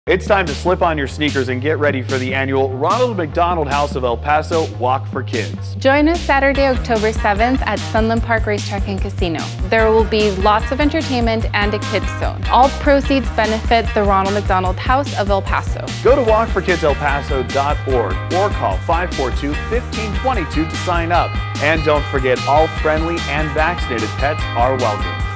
It's time to slip on your sneakers and get ready for the annual Ronald McDonald House of El Paso Walk for Kids. Join us Saturday, October 7th at Sunland Park Racetrack and Casino. There will be lots of entertainment and a kids zone. All proceeds benefit the Ronald McDonald House of El Paso. Go to walkforkidselpaso.org or call 542-1522 to sign up. And don't forget, all friendly and vaccinated pets are welcome.